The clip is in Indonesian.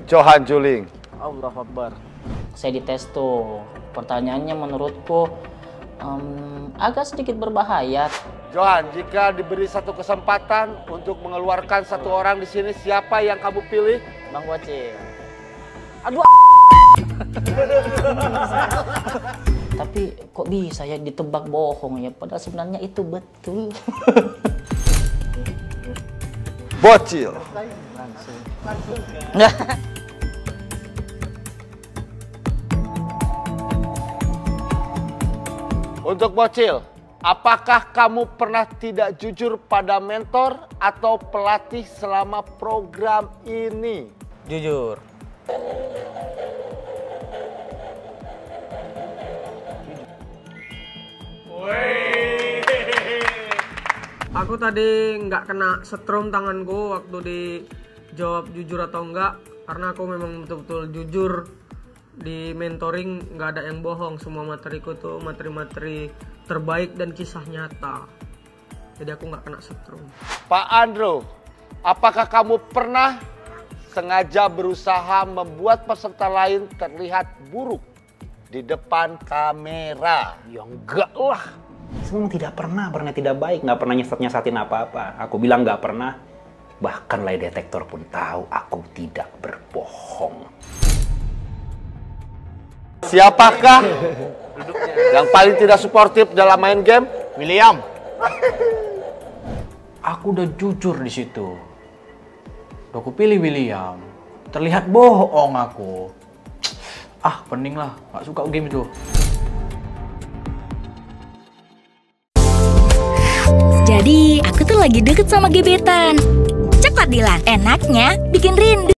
Johan Juling. Allah Akbar. Saya dites tuh, pertanyaannya menurutku agak sedikit berbahaya. Johan, jika diberi satu kesempatan untuk mengeluarkan satu orang di sini, siapa yang kamu pilih? Bang Bocil. Aduh. Tapi kok bisa ya ditebak bohong ya, padahal sebenarnya itu betul. Bocil. Langsung. Untuk Bocil, apakah kamu pernah tidak jujur pada mentor atau pelatih selama program ini? Jujur. Aku tadi nggak kena setrum tanganku waktu dijawab jujur atau enggak, karena aku memang betul-betul jujur. Di mentoring nggak ada yang bohong, semua materiku tuh materi-materi terbaik dan kisah nyata. Jadi aku nggak kena setrum. Pak Andro, apakah kamu pernah sengaja berusaha membuat peserta lain terlihat buruk di depan kamera? Ya enggak lah. Semua tidak pernah tidak baik, nggak pernah nyesat-nyesatin apa-apa. Aku bilang nggak pernah. Bahkan lie detektor pun tahu aku tidak berbohong. Siapakah yang paling tidak suportif dalam main game? William. Aku udah jujur di situ. Udah aku pilih William. Terlihat bohong aku. Ah, pening lah. Gak suka game itu. Jadi, aku tuh lagi deket sama gebetan. Coklat Dilan, enaknya bikin rindu.